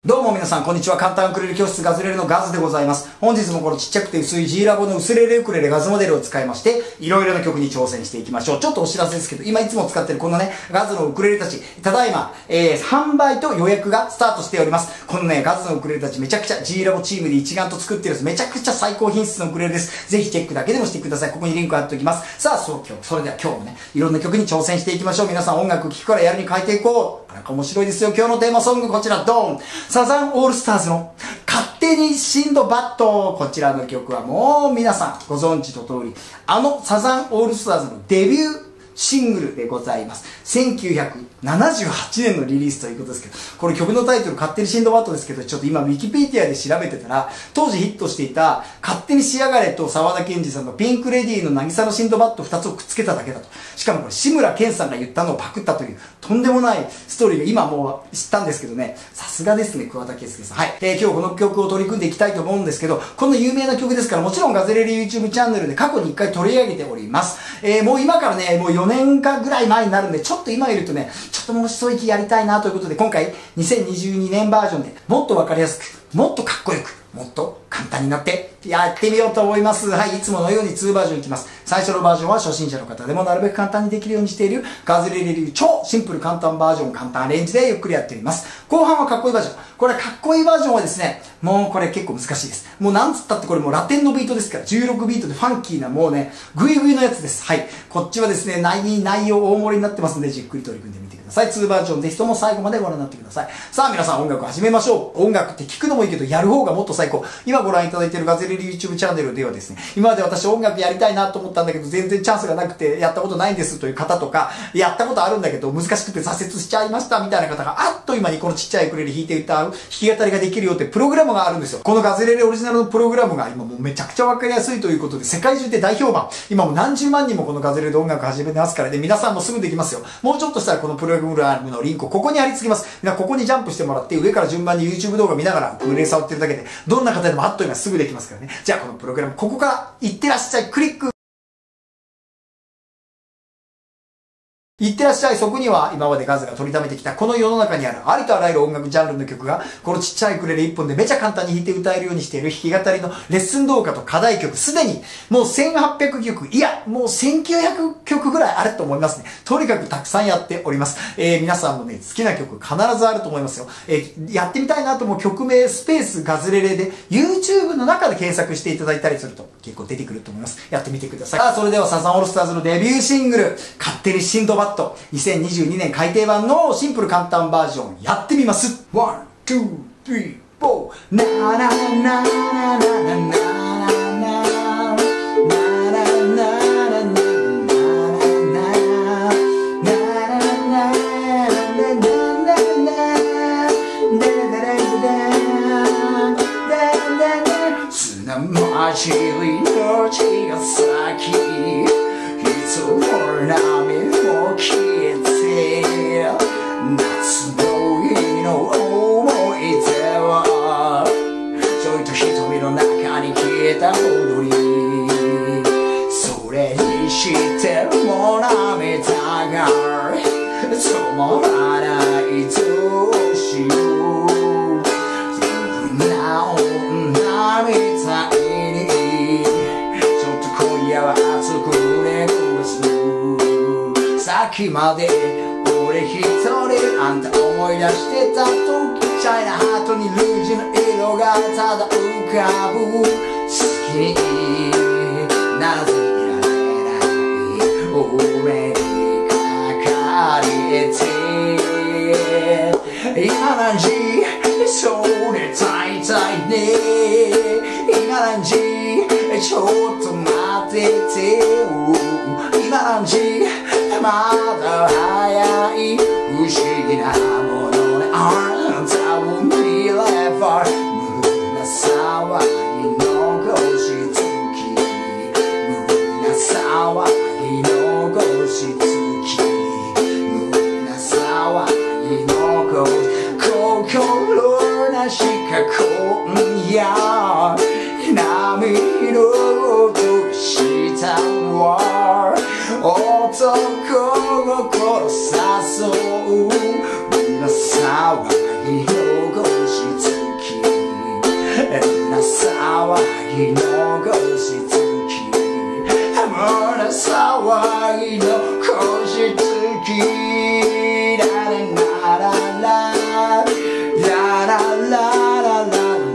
どうも皆さん、こんにちは。簡単ウクレレ教室ガズレレのガズでございます。本日もこのちっちゃくて薄い G ラボの薄レレウクレレガズモデルを使いまして、いろいろな曲に挑戦していきましょう。ちょっとお知らせですけど、今いつも使ってるこのね、ガズのウクレレたち、ただいま、販売と予約がスタートしております。このね、ガズのウクレレたちめちゃくちゃ G ラボチームで一丸と作ってるやつ、めちゃくちゃ最高品質のウクレレです。ぜひチェックだけでもしてください。ここにリンク貼っておきます。さあ、それでは今日もね、いろんな曲に挑戦していきましょう。皆さん音楽聴くからやるに変えていこう。なんか面白いですよ。今日のテーマソングこちら、ドーン！サザンオールスターズの勝手にシンドバッド。こちらの曲はもう皆さんご存知の通り、サザンオールスターズのデビューシングルでございます。1978年のリリースということですけど、これ曲のタイトル勝手にシンドバッドですけど、ちょっと今ウィキペディアで調べてたら、当時ヒットしていた勝手に仕上がれと沢田研二さんのピンクレディーの渚のシンドバッド2つをくっつけただけだと。しかもこれ志村けんさんが言ったのをパクったというとんでもないストーリーが今もう知ったんですけどね、さすがですね、桑田佳祐さん。はい。今日この曲を取り組んでいきたいと思うんですけど、この有名な曲ですから、もちろんガズレレ YouTube チャンネルで過去に1回取り上げております。もう今からね、もう4年かぐらい前になるんで、ちょっと今見るとね、ちょっともう一息やりたいなということで、今回2022年バージョンでもっとわかりやすく、もっとかっこよく、もっと簡単になってやってみようと思います。はい、いつものように2バージョンいきます。最初のバージョンは初心者の方でもなるべく簡単にできるようにしているガズレレ流超シンプル簡単バージョン、簡単アレンジでゆっくりやってみます。後半はかっこいいバージョン。これかっこいいバージョンはですね、もうこれ結構難しいです。もうなんつったってこれもうラテンのビートですから、16ビートでファンキーなもうね、グイグイのやつです。はい。こっちはですね、内容大盛りになってますので、じっくり取り組んでみてください。2バージョンぜひとも最後までご覧になってください。さあ皆さん音楽始めましょう。音楽って聞くのもいいけど、やる方がもっと最高。今ご覧いただいているガズレレ YouTube チャンネルではですね、今まで私音楽やりたいなと思ったんだけど、全然チャンスがなくてやったことないんですという方とか、やったことあるんだけど難しくて挫折しちゃいましたみたいな方があっという間にこのちっちゃいウクレレ弾いて歌う弾き語りができるよってプログラムがあるんですよ。このガズレレオリジナルのプログラムが今もうめちゃくちゃわかりやすいということで、世界中で大評判。今も何十万人もこのガズレレで音楽始めてますからね、皆さんもすぐできますよ。もうちょっとしたらこのプログラムのリンクをここに貼り付けます。ここにジャンプしてもらって上から順番に YouTube 動画見ながらウクレレ触ってるだけで、どんな方でもあっという間すぐできますからね。じゃあこのプログラム、ここからいってらっしゃい、クリック。いってらっしゃい。そこには今までガズが取りためてきたこの世の中にあるありとあらゆる音楽ジャンルの曲がこのちっちゃいウクレレ1本でめちゃ簡単に弾いて歌えるようにしている弾き語りのレッスン動画と課題曲、すでにもう1800曲、いやもう1900曲ぐらいあると思いますね。とにかくたくさんやっております。皆さんもね、好きな曲必ずあると思いますよ。やってみたいなと思う曲名スペースガズレレで YouTube の中で検索していただいたりすると結構出てくると思います。やってみてください。さあ、それではサザンオールスターズのデビューシングル勝手にシンドバッド2022年改訂版のシンプル簡単バージョンやってみます。1、2、3、4。ななななななな砂まじりの血が咲きいつも波も消えて夏の日の思い出はちょいと瞳の中に消えた踊り、それにしても涙が止まらないどうしような女みたいにちょっと今夜は熱く寝ぐす。さっきまで俺一人あんた思い出してた時、チャイナハートにルージュの色がただ浮かぶ。好きにならずいられないお目にかかれて今何時それ大体ね今何時ちょっと待ってて今何時まだ早い不思議なものねあんたを見れば無な騒ぎ残しつき無な騒ぎ残しつき無な騒ぎ残し心なしか今夜波の音したわ男心誘う胸騒ぎ残しつきの星月胸騒ぎの星月ララララララララララ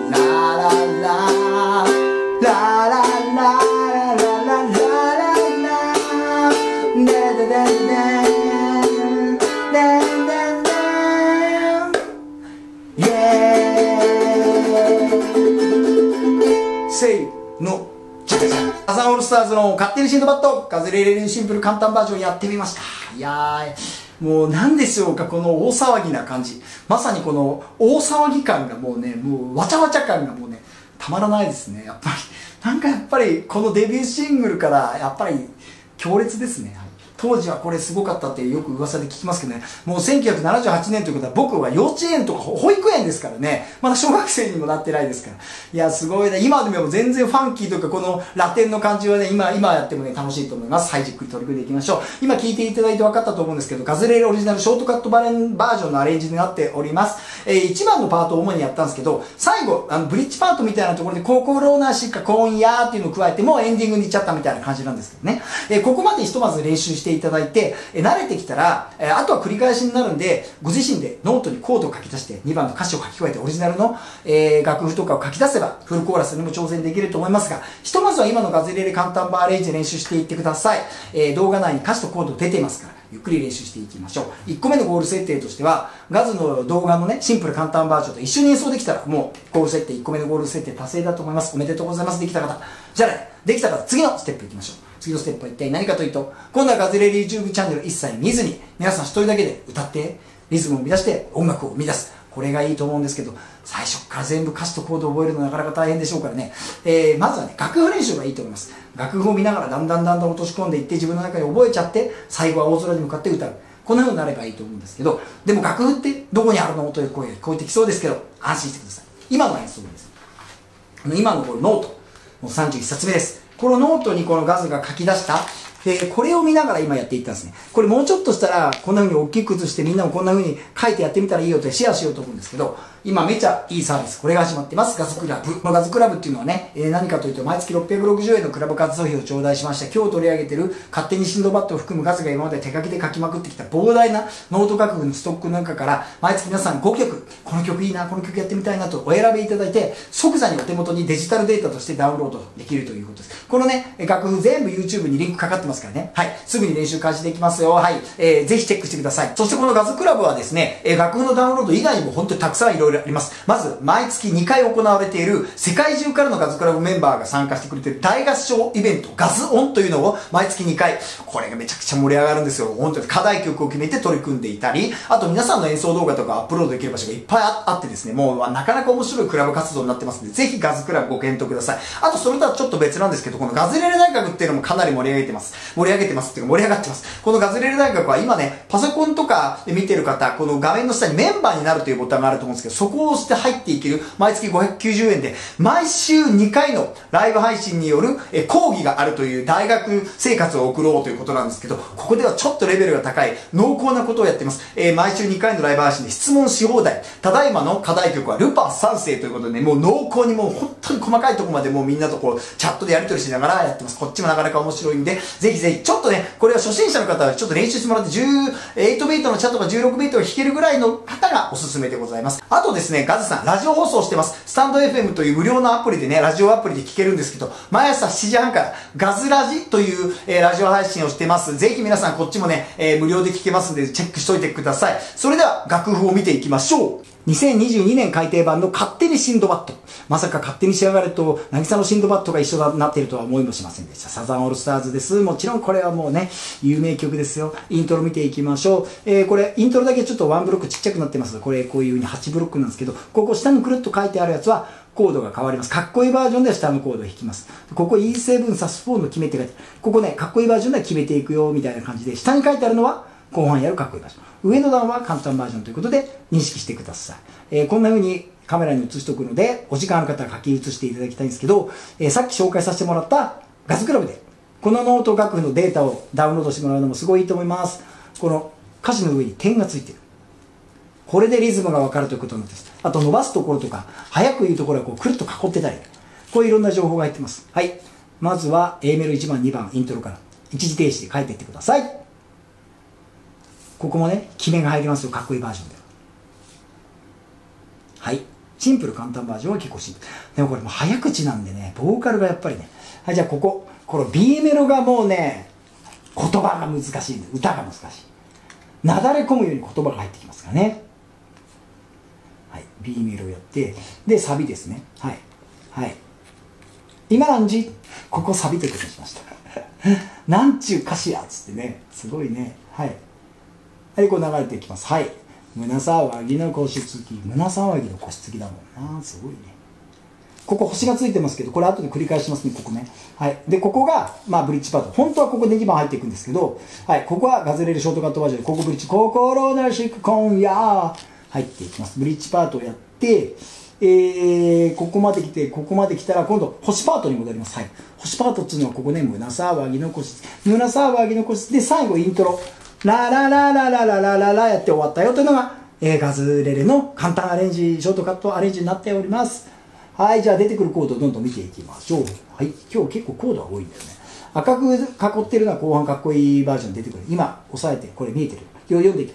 せーの、じゃじゃじゃん。サザンオールスターズの勝手にシンドバッド、ガズレレレシンプル簡単バージョンやってみました。いやー、もう何でしょうか、この大騒ぎな感じ。まさにこの大騒ぎ感がもうね、もうわちゃわちゃ感がもうね、たまらないですね、やっぱり。なんかやっぱり、このデビューシングルから、やっぱり強烈ですね。当時はこれすごかったってよく噂で聞きますけどね、もう1978年ということは僕は幼稚園とか保育園ですからね、まだ小学生にもなってないですから。いや、すごいね。今でも全然ファンキーとかこのラテンの感じはね、今やってもね、楽しいと思います。はい、じっくり取り組んでいきましょう。今聞いていただいて分かったと思うんですけど、ガズレレオリジナルショートカットバージョンのアレンジになっております。1番のパートを主にやったんですけど、最後、ブリッジパートみたいなところで、心なしか今夜っていうのを加えて、もうエンディングに行っちゃったみたいな感じなんですけどね。ここまでひとまず練習していただいて、慣れてきたら、あとは繰り返しになるんで、ご自身でノートにコードを書き出して、2番の歌詞を書き加えて、オリジナルの、楽譜とかを書き出せば、フルコーラスにも挑戦できると思いますが、ひとまずは今のガズレレ簡単バーアレンジで練習していってください。動画内に歌詞とコード出てますから、ゆっくり練習していきましょう。1個目のゴール設定としては、ガズの動画のね、シンプル簡単バージョンと一緒に演奏できたら、もうゴール設定、1個目のゴール設定達成だと思います。おめでとうございます。できた方。じゃあね、できた方、次のステップいきましょう。次のステップは一体何かというと、今度はガズレレ YouTube チャンネル一切見ずに、皆さん一人だけで歌って、リズムを生み出して音楽を生み出す。これがいいと思うんですけど、最初から全部歌詞とコードを覚えるのなかなか大変でしょうからね。まずはね、楽譜練習がいいと思います。楽譜を見ながらだんだん落とし込んでいって、自分の中に覚えちゃって、最後は大空に向かって歌う。このようになればいいと思うんですけど、でも楽譜ってどこにあるのという声が聞こえてきそうですけど、安心してください。今の演奏です。今のこのノート、もう31冊目です。このノートにこのガズが書き出した、これを見ながら今やっていったんですね。これもうちょっとしたら、こんな風に大きく写してみんなもこんな風に書いてやってみたらいいよってシェアしようと思うんですけど、今めちゃいいサービス、これが始まってます。ガズクラブ。このガズクラブっていうのはね、何かというと、毎月660円のクラブ活動費を頂戴しました。今日取り上げてる、勝手にシンドバッドを含むガズが今まで手書きで書きまくってきた膨大なノート楽譜のストックの中から、毎月皆さん5曲、この曲いいな、この曲やってみたいなとお選びいただいて、即座にお手元にデジタルデータとしてダウンロードできるということです。このね、楽譜全部 YouTube にリンクかかってますからね。はい。すぐに練習開始できますよ。はい。ぜひチェックしてください。そしてこのガズクラブはですね、楽譜のダウンロード以外にも本当にたくさんいろいろあります。まず、毎月2回行われている世界中からのガズクラブメンバーが参加してくれている大合唱イベント、ガズオンというのを毎月2回、これがめちゃくちゃ盛り上がるんですよ。本当に課題曲を決めて取り組んでいたり、あと皆さんの演奏動画とかアップロードできる場所がいっぱいあってですね、もうなかなか面白いクラブ活動になってますので、ぜひガズクラブご検討ください。あとそれとはちょっと別なんですけど、このガズレレ大学っていうのもかなり盛り上げてます。盛り上がってます。このガズレレ大学は今ね、パソコンとかで見てる方、この画面の下にメンバーになるというボタンがあると思うんですけど、そこを押して入っていける、毎月590円で、毎週2回のライブ配信による講義があるという大学生活を送ろうということなんですけど、ここではちょっとレベルが高い、濃厚なことをやっています。毎週2回のライブ配信で質問し放題。ただいまの課題曲はルパン三世ということでね、もう濃厚にもう本当に細かいところまでもうみんなとこう、チャットでやり取りしながらやってます。こっちもなかなか面白いんで、ぜひぜひ、ちょっとね、これは初心者の方はちょっと練習してもらって、8ビートのチャットが16ビートを弾けるぐらいの方がおすすめでございます。あとですね、ガズさん、ラジオ放送してます。スタンド FM という無料のアプリでね、ラジオアプリで聴けるんですけど、毎朝7時半からガズラジという、ラジオ配信をしてます。ぜひ皆さんこっちもね、無料で聴けますんで、チェックしといてください。それでは楽譜を見ていきましょう。2022年改訂版の勝手にシンドバッド。まさか勝手に仕上がれと、渚のシンドバッドが一緒になっているとは思いもしませんでした。サザンオールスターズです。もちろんこれはもうね、有名曲ですよ。イントロ見ていきましょう。これ、イントロだけちょっとワンブロックちっちゃくなってます。これ、こういう風に8ブロックなんですけど、ここ下にくるっと書いてあるやつは、コードが変わります。かっこいいバージョンでは下のコードを弾きます。ここ E7 サス4の決めて書いてある。ここね、かっこいいバージョンでは決めていくよ、みたいな感じで、下に書いてあるのは、後半やるかっこいいバージョン。上の段は簡単バージョンということで認識してください。こんな風にカメラに映しておくので、お時間ある方は書き写していただきたいんですけど、さっき紹介させてもらったガズクラブで、このノート楽譜のデータをダウンロードしてもらうのもすごいいいと思います。この歌詞の上に点がついてる。これでリズムがわかるということになってます。あと伸ばすところとか、早く言うところはこうくるっと囲ってたり。 こういういろんな情報が入ってます。はい。まずは A メロ1番、2番、イントロから一時停止で書いていってください。ここもね、決めが入りますよ。かっこいいバージョンで。はい。シンプル簡単バージョンは結構シンプル。でもこれもう早口なんでね、ボーカルがやっぱりね。はい、じゃあこの B メロがもうね、言葉が難しいんで、歌が難しい。なだれ込むように言葉が入ってきますからね。はい。B メロやって、で、サビですね。はい。はい。今何時？ここサビということにしました。なんちゅう歌詞やつってね、すごいね。はい。はい、こう流れていきます。はい。胸騒ぎの腰つき。胸騒ぎの腰つきだもんな。すごいね。ここ星がついてますけど、これ後で繰り返しますね、ここね。はい。で、ここが、まあ、ブリッジパート。本当はここで2番入っていくんですけど、はい。ここはガズレレショートカットバージョンで、ここブリッジ、心なしく今夜、入っていきます。ブリッジパートをやって、ここまで来て、ここまで来たら、今度、星パートに戻ります。はい。星パートっていうのは、ここね、胸騒ぎの腰つき。胸騒ぎの腰つきで、最後、イントロ。ラララララララララやって終わったよというのが、ガズレレの簡単アレンジ、ショートカットアレンジになっております。はい、じゃあ出てくるコードをどんどん見ていきましょう。はい、今日結構コードが多いんだよね。赤く囲ってるのは後半かっこいいバージョン出てくる。今、押さえて、これ見えてる。読んでいきます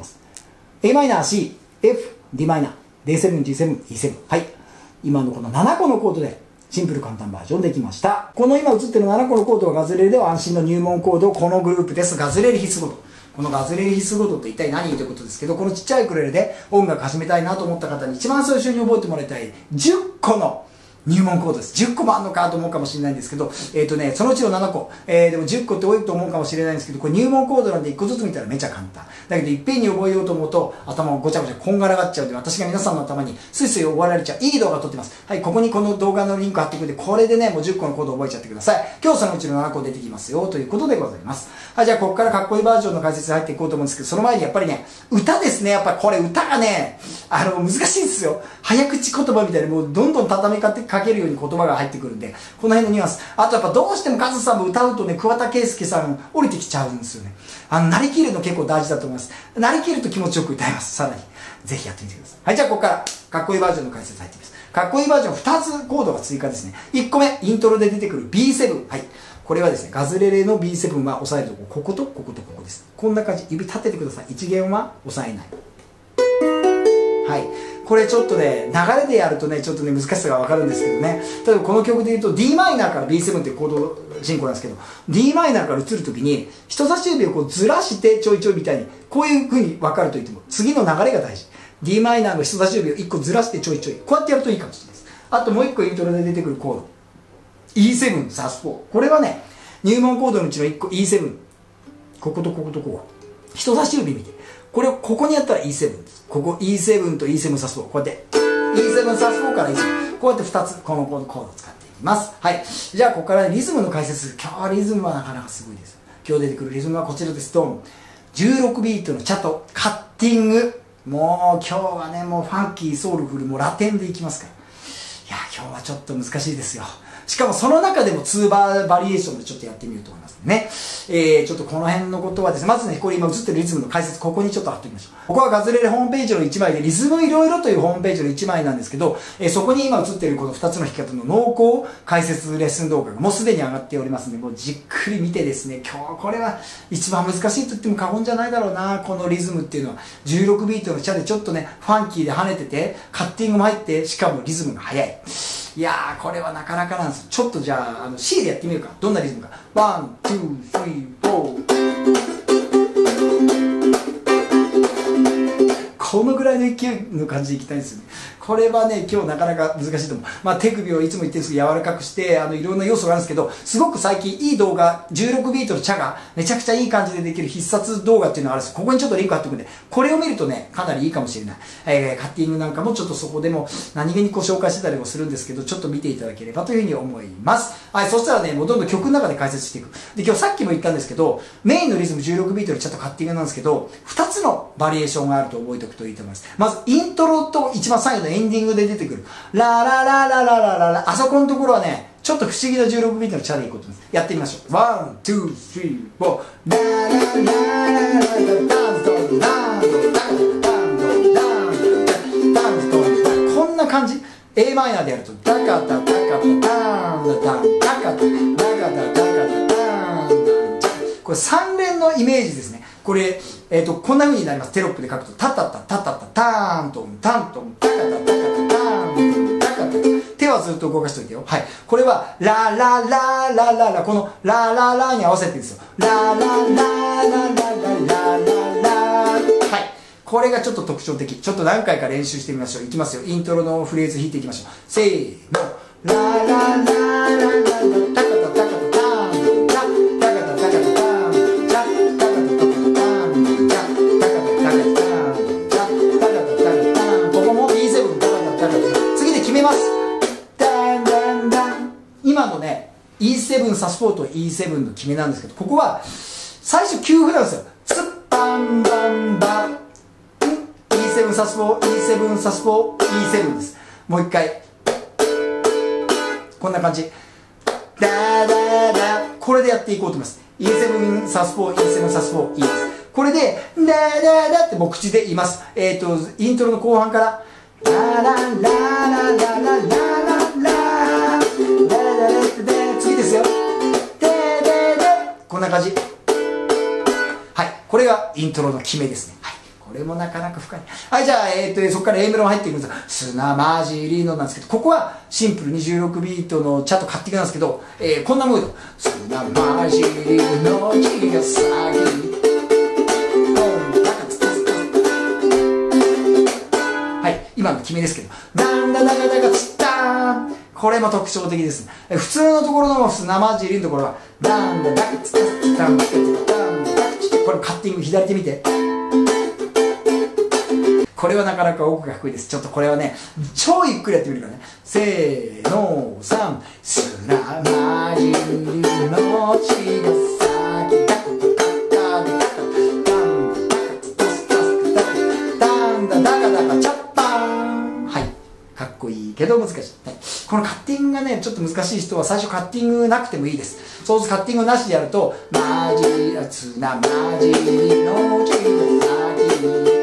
。Am、C、F、Dm、D7、G7、E7。はい。今のこの7個のコードで、シンプル簡単バージョンできました。この今映ってる7個のコードはガズレレでは安心の入門コード、このグループです。ガズレレ必須コード。このガズレレ必須コードって一体何ということですけど、このちっちゃいウクレレで音楽始めたいなと思った方に一番最初に覚えてもらいたい10個の入門コードです。10個もあんのかと思うかもしれないんですけど、そのうちの7個。でも10個って多いと思うかもしれないんですけど、これ入門コードなんで1個ずつ見たらめちゃ簡単。だけどいっぺんに覚えようと思うと、頭がごちゃごちゃこんがらがっちゃうんで、私が皆さんの頭にスイスイ覚えられちゃう。いい動画撮ってます。はい、ここにこの動画のリンク貼ってくるんで、これでね、もう10個のコード覚えちゃってください。今日そのうちの7個出てきますよ、ということでございます。はい、じゃあここからかっこいいバージョンの解説に入っていこうと思うんですけど、その前にやっぱりね、歌ですね。やっぱりこれ歌がね、難しいんですよ。早口言葉みたいにもうどんどん畳みかけるように言葉が入ってくるんで、この辺のニュアンス。あとやっぱどうしてもカズさんも歌うとね、桑田佳祐さん降りてきちゃうんですよね。なりきるの結構大事だと思います。なりきると気持ちよく歌います。さらに。ぜひやってみてください。はい、じゃあここから、かっこいいバージョンの解説入っています。かっこいいバージョン2つコードが追加ですね。1個目、イントロで出てくる B7。はい。これはですね、ガズレレの B7 は押さえるとこことこことここです。こんな感じ。指立ててください。1弦は押さえない。はい。これちょっとね、流れでやるとね、ちょっとね、難しさがわかるんですけどね。例えばこの曲で言うと d マイナーから B7 っていうコード進行なんですけど、d マイナーから移るときに、人差し指をこうずらしてちょいちょいみたいに、こういう風にわかると言っても、次の流れが大事。d マイナーの人差し指を1個ずらしてちょいちょい。こうやってやるといいかもしれないです。あともう1個イントロで出てくるコード。E7 サス4。これはね、入門コードのうちの1個 E7。こことこことこう。人差し指見て。これをここにやったら E7 です。ここ E7 と E7 サス4。こうやって E7 サス4から E7。こうやって2つこのコードを使っていきます。はい。じゃあここからリズムの解説。今日はリズムはなかなかすごいです。今日出てくるリズムはこちらです。ドン。16ビートのチャとカッティング。もう今日はね、もうファンキー、ソウルフル、もうラテンでいきますから。いや、今日はちょっと難しいですよ。しかもその中でも2バーバリエーションでちょっとやってみようと思いますね。ちょっとこの辺のことはですね、まずね、これ今映ってるリズムの解説、ここにちょっと貼っておきましょう。ここはガズレレホームページの1枚で、リズムいろいろというホームページの1枚なんですけど、そこに今映っているこの2つの弾き方の濃厚解説レッスン動画がもうすでに上がっておりますので、もうじっくり見てですね、今日これは一番難しいと言っても過言じゃないだろうな、このリズムっていうのは。16ビートのチャでちょっとね、ファンキーで跳ねてて、カッティングも入って、しかもリズムが速い。いやー、これはなかなかなんです。ちょっとじゃあ、C でやってみようか。どんなリズムか。1、2、3、4。このぐらいの勢いの感じでいきたいんですよね。これはね、今日なかなか難しいと思う。まあ手首をいつも言ってるんですけど、柔らかくして、いろんな要素があるんですけど、すごく最近いい動画、16ビートのチャがめちゃくちゃいい感じでできる必殺動画っていうのがあるんです。ここにちょっとリンク貼っておくんで、これを見るとね、かなりいいかもしれない。カッティングなんかもちょっとそこでも何気にこう紹介してたりもするんですけど、ちょっと見ていただければというふうに思います。はい、そしたらね、もうどんどん曲の中で解説していく。で、今日さっきも言ったんですけど、メインのリズム16ビートでちょっとカッティングなんですけど、2つのバリエーションがあると覚えておくといいと思います。まず、イントロと一番最後のエンディングで出てくる。ララララララララ、あそこのところはね、ちょっと不思議な16ビートのチャでいこうと思います。やってみましょう。1、2、3、4。ララララララダンドンダンドンダンドンダンドンダンドンこんな感じ。A マイナーでやると、ダカダダカダダンこれ3連のイメージですね。これ、こんな風になります。テロップで書くと、タタタタタタターントン、タントン、タカタタカタターン、タカタタ。手はずっと動かしといてよ。はい。これは、ララララララ、このラララに合わせてるんですよ。ラララララララララ。はい。これがちょっと特徴的。ちょっと何回か練習してみましょう。いきますよ。イントロのフレーズ弾いていきましょう。せーの。ララララララタカタタカタターン、タカタタカタターン、タカタタカタターン、タカタタカタターン、タカタタカタターン。ここも E7、タカタタカタ。次で決めます。ダンダンダン。今のね、E7 サスポート E7 の決めなんですけど、ここは最初9フランスよ。ツッパンバンバン。E7 サスポー、E7 サスポー、E7 です。もう一回。こんな感じ。ダーダーダー。これでやっていこうと思います。E7 サスポー、E7 サスポー、いいです。これで、ダーダーダーってもう口で言います。イントロの後半から、ララララララララララ次ですよ。こんな感じ。はい。これがイントロの決めですね。はい。これもなかなか深い。はい、じゃあ、そこから A メロ入っていくんですが、砂混じりのなんですけど、ここはシンプル26ビートのちゃんとカッティングなんですけど、こんなムード。砂混じりの血が先。はい、今の決めですけど、ダンダダダダダツッターン。これも特徴的です。普通のところの砂混じりのところは、ダンダダダツッタン、ダンダダこれカッティング左手見て。これはなかなか奥が低いです。ちょっとこれはね、超ゆっくりやってみるからね。せーの、3。砂混じりの血が先。ダンダダカダカチャッパーン。はい。かっこいいけど難しい。はい、このカッティングがね、ちょっと難しい人は最初カッティングなくてもいいです。そうするとカッティングなしでやると、砂混じりの血が先。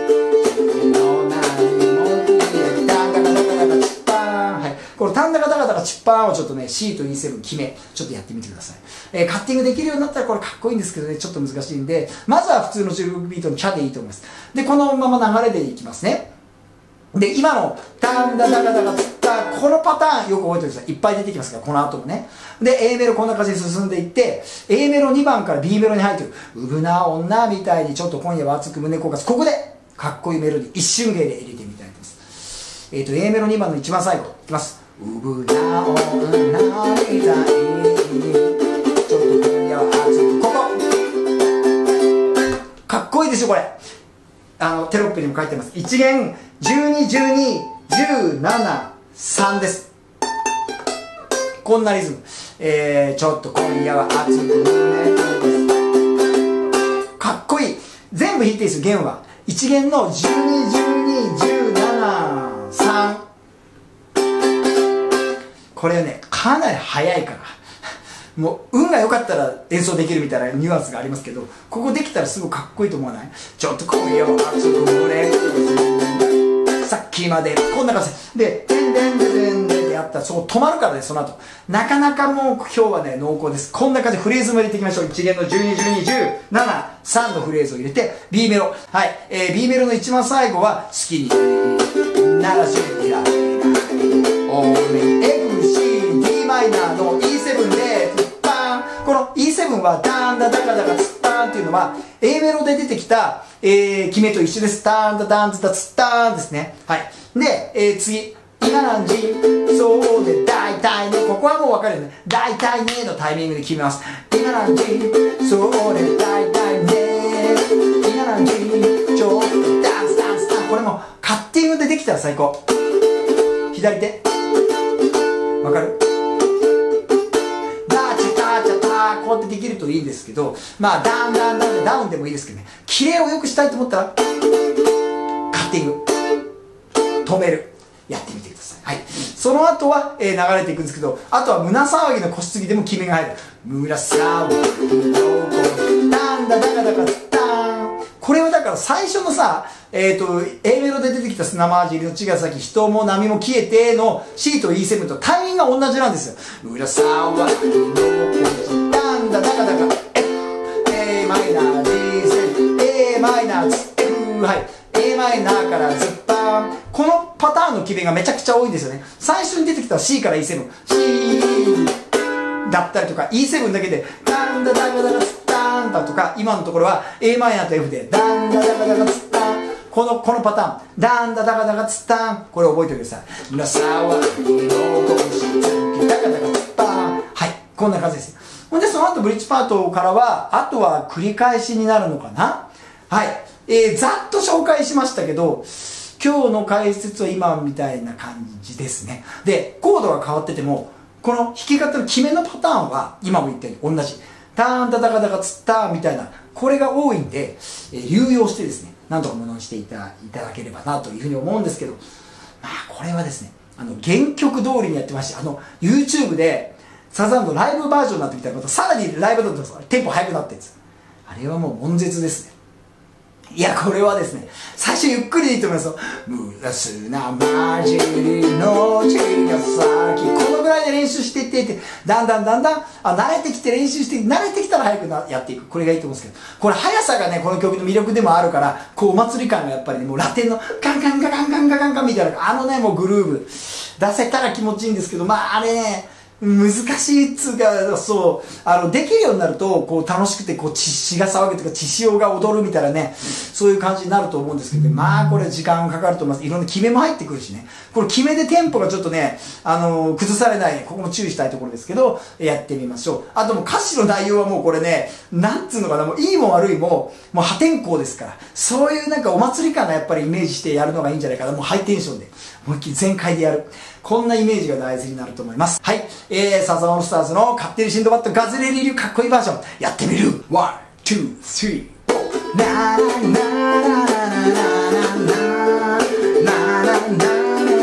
このタンダカタカタカチッパーをちょっとね C と E7 決めちょっとやってみてください。カッティングできるようになったらこれかっこいいんですけどね、ちょっと難しいんで、まずは普通の16ビートのチャでいいと思います。でこのまま流れでいきますね。で今のタンダダカタカツッタこのパターンよく覚えておいてください。いっぱい出てきますからこの後もね。で A メロこんな感じで進んでいって、 A メロ2番から B メロに入ってるうぶな女みたいにちょっと今夜は熱く胸こかす、ここでかっこいいメロディー一瞬芸で入れてみたいと思います。A メロ2番の一番最後いきます。うぶな女みたいにちょっと今夜は熱く、ここかっこいいですよこれ。テロップにも書いてます。1弦12121713です。こんなリズム。ちょっと今夜は熱く胸かっこいい。全部弾いていいですよ。弦は1弦の12121713。これねかなり速いからもう運が良かったら演奏できるみたいなニュアンスがありますけど、ここできたらすごいかっこいいと思わない？ちょっと今夜は熱く胸さっきまでこんな感じで「でんでんでんでんでん」でやったらそう止まるからね。その後なかなかもう今日はね濃厚です。こんな感じでフレーズも入れていきましょう。1弦の121217のフレーズを入れて B メロ、はい、B メロの一番最後は好きにならしてやれないF、C、D マイナーの E7 でパーン。この E7 はダンダダカダカツッターンっていうのは A メロで出てきた、決めと一緒です。ダンダダンダツッターンですね。はい。で、次今なんじそうで大体ね、ここはもう分かるよね。大体ねのタイミングで決めます。今なんじそうで大体ね、今なんじちょっとダンスダンスダンス。これもカッティングでできたら最高。左手わかる？ダーチャターチャターこうやってできるといいんですけど、まあダウンダウンダウンでダウンでもいいですけどね、キレを良くしたいと思ったらカッティング止めるやってみてください。はい、その後は、流れていくんですけど、あとは胸騒ぎの腰継ぎでも決めが入る。胸騒ぎのダンダダカダカダン。 これはだから最初のさ、A メロで出てきた砂回しの茅ヶ崎、人も波も消えての C と E7 とタイミングが同じなんですよ。浦沢のこダンダダカダカ A マイナー G7 A マイナー F はい A マイナーからズッパン、このパターンの機弁がめちゃくちゃ多いんですよね。最初に出てきた C から E7 C だったりとか E7 だけでダンダダカダカツッタンだとか、今のところは a マイナーと F でダンダダカダカツッタン、このパターンダンダダカダカツッタン、これ覚えておいてください。浦沢のこしダカダカツッタン、はい、こんな感じです。ほんでその後ブリッジパートからはあとは繰り返しになるのかな。はい、ざっと紹介しましたけど、今日の解説は今みたいな感じですね。でコードが変わっててもこの弾き方の決めのパターンは今も言ったように同じターンタタカタカツッターみたいな、これが多いんで、流用してですね何とかものにしていただければなというふうに思うんですけど、まあこれはですね原曲通りにやってまして、YouTube でサザンのライブバージョンになってみたらまたさらにライブだとテンポ速くなってるんです。あれはもう悶絶ですね。いやこれはですね最初ゆっくりでいいと思いますよ。ムラスな混じりの茅ヶ崎、このぐらいで練習していって、だんだん慣れてきて練習して慣れてきたら早くやっていく、これがいいと思うんですけど、これ速さがねこの曲の魅力でもあるから、こうお祭り感がやっぱりね、もうラテンのガンガンガンガンガンガンガンみたいなねもうグルーブ出せたら気持ちいいんですけど、まああれね難しいっつうか、そうできるようになるとこう楽しくてこう血が騒ぐというか血潮が踊るみたいなね、そういう感じになると思うんですけど、まあこれ時間かかると思います。いろんな決めも入ってくるしね、これ決めでテンポがちょっとね崩されない、ここも注意したいところですけどやってみましょう。あともう歌詞の内容はもうこれねなんつうのかな、もういいも悪いも破天荒ですから、そういうなんかお祭り感がやっぱりイメージしてやるのがいいんじゃないかな。もうハイテンションで思いっきり全開でやる、こんなイメージが大事になると思います。はい、サザンオールスターズの勝手にシンドバッドガズレリ流かっこいいバージョンやってみる。ワン、ツー、スリー、ナーナーナーナーナーナーナーナー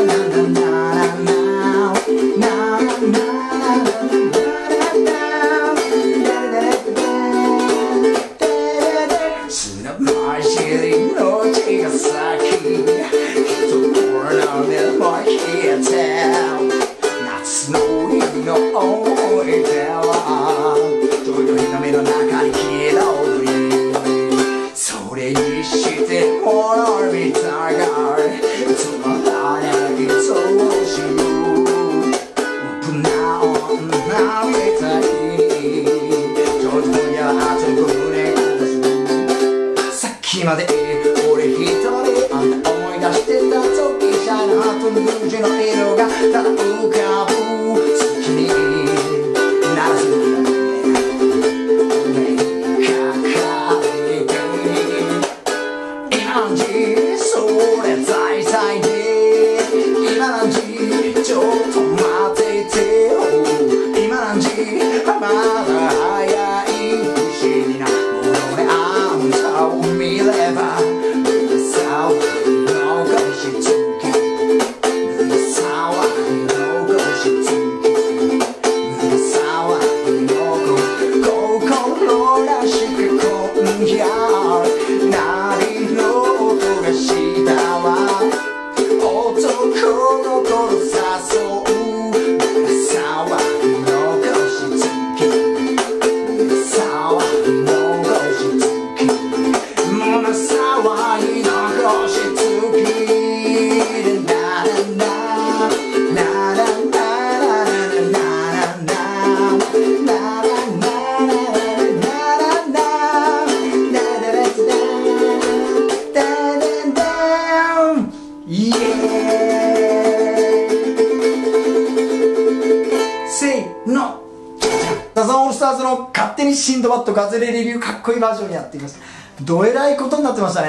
夏の日の思い出は遠い日の目の中に消えた踊り、それにしてものみたがつまらないそうしよう、オープンな女みたいにちょっとやっと胸がさっきまで俺一人あんた思い出してた時じゃなくて無地の色がただ浮かぶ、好きにならずにかかれて今のじそれ在在で今なんじちょっと待っててよ今なんじまだ早い不思議なものであんたを見ればさ残しつけ騒ぎ残しつけ騒ぎ残心らしく今夜ナビの音がしたわ男の子誘う騒ぎ残しつけ騒ぎ残しつけもの騒ぎ残しつけサザンオールスターズの勝手にシンドバッドガズレレ流かっこいいバージョンにやっています。どえらいことになってましたね。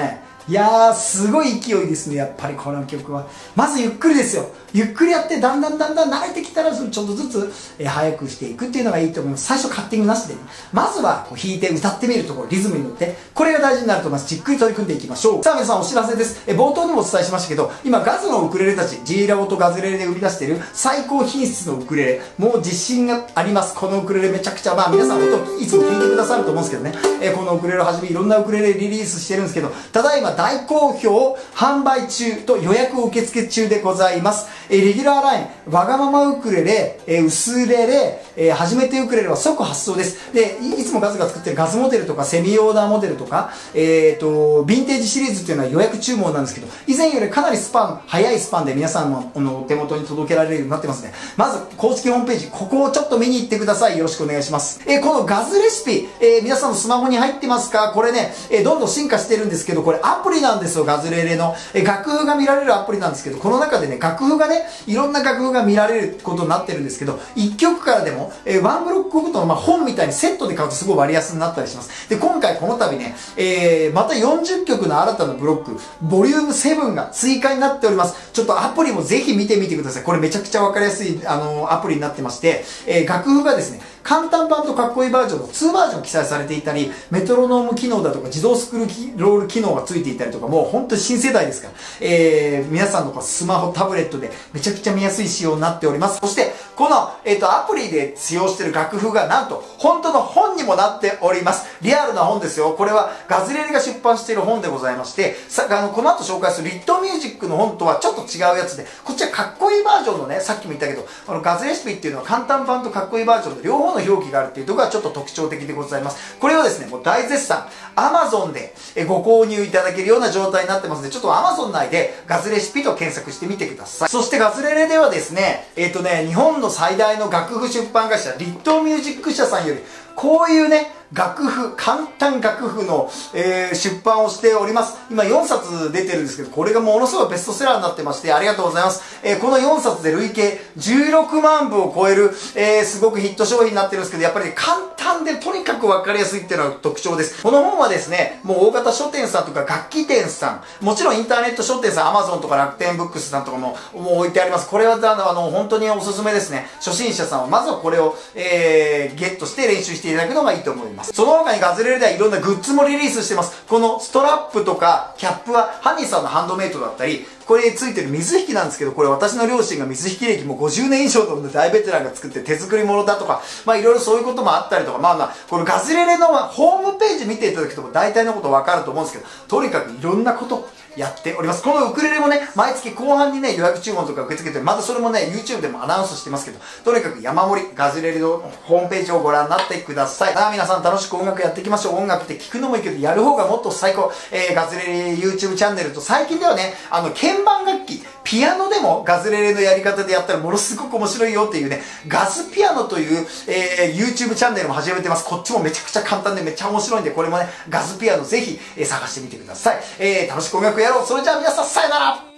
いやー、すごい勢いですね、やっぱりこの曲は。まずゆっくりですよ。ゆっくりやって、だんだん慣れてきたら、ちょっとずつ、速くしていくっていうのがいいと思います。最初カッティングなしでね。まずは、こう弾いて歌ってみるところ、リズムに乗って、これが大事になると思います。じっくり取り組んでいきましょう。さあ皆さんお知らせです。冒頭にもお伝えしましたけど、今ガズのウクレレたち、G ラボとガズレレで生み出している最高品質のウクレレ、もう自信があります。このウクレレめちゃくちゃ、皆さん音いつも聞いてくださると思うんですけどね。このウクレレをはじめいろんなウクレレリリースしてるんですけど、ただいま大好評販売中と予約受付中でございます。レギュラーライン、わがままウクレレ、ウスレレ、初めてウクレレは即発送です。で、いつもガズが作ってるガズモデルとかセミオーダーモデルとか、ヴィンテージシリーズっていうのは予約注文なんですけど、以前よりかなり早いスパンで皆さんのお手元に届けられるようになってますね。まず、公式ホームページ、ここをちょっと見に行ってください。よろしくお願いします。このガズレシピ、皆さんのスマホに入ってますか？これね、どんどん進化してるんですけど、これアプリなんですよ、ガズレレの。楽譜が見られるアプリなんですけど、この中でね、楽譜がね、いろんな楽譜が見られることになってるんですけど、1曲からでも、ワンブロックごとの、本みたいにセットで買うとすごい割安になったりします。で、今回この度ね、また40曲の新たなブロック、ボリューム7が追加になっております。ちょっとアプリもぜひ見てみてください。これめちゃくちゃわかりやすい、アプリになってまして、楽譜がですね、簡単版とかっこいいバージョンの2バージョン記載されていたり、メトロノーム機能だとか自動スクロール機能がついていたりとか、もう本当に新世代ですから、皆さんのスマホ、タブレットでめちゃくちゃ見やすい仕様になっております。そして、この、アプリで使用している楽譜がなんと本当の本にもなっております。リアルな本ですよ。これはガズレレが出版している本でございまして、この後紹介するリットミュージックの本とはちょっと違うやつで、こっちはかっこいいバージョンのね、さっきも言ったけど、ガズレシピっていうのは簡単版とかっこいいバージョンの両方の表記があるっていうところがちょっと特徴的でございます。これをですね、もう大絶賛 Amazon でご購入いただけるような状態になってますので、ちょっと Amazon 内でガズレシピと検索してみてください。そしてガズレレではですね、日本の最大の楽譜出版会社リットミュージック社さんよりこういうね、楽譜、簡単楽譜の、出版をしております。今4冊出てるんですけど、これがものすごいベストセラーになってまして、ありがとうございます。この4冊で累計16万部を超える、すごくヒット商品になってるんですけど、やっぱり、ね、簡単でとにかくわかりやすいっていうのが特徴です。この本はですね、もう大型書店さんとか楽器店さん、もちろんインターネット書店さん、Amazon とか楽天ブックスさんとかも置いてあります。これは本当におすすめですね。初心者さんはまずはこれを、ゲットして練習していただくのがいいと思います。その他にガズレレではいろんなグッズもリリースしてます。このストラップとかキャップはハニーさんのハンドメイドだったり、これについてる水引なんですけど、これ私の両親が水引歴も50年以上の大ベテランが作って手作り物だとか、いろいろそういうこともあったりとか、このガズレレのホームページ見ていただくと大体のことわかると思うんですけど、とにかくいろんなことやっております。このウクレレもね、毎月後半にね、予約注文とか受け付けて、またそれもね、YouTube でもアナウンスしてますけど、とにかく山盛り、ガズレレのホームページをご覧になってください。皆さん楽しく音楽やっていきましょう。音楽って聞くのもいいけど、やる方がもっと最高。ガズレレ YouTube チャンネルと、最近ではね、鍵盤楽器、ピアノでもガズレレのやり方でやったらものすごく面白いよっていうね、ガズピアノという、YouTube チャンネルも始めてます。こっちもめちゃくちゃ簡単でめっちゃ面白いんで、これもね、ガズピアノぜひ、探してみてください。楽しく音楽やろう。それじゃあ皆さん、さよなら。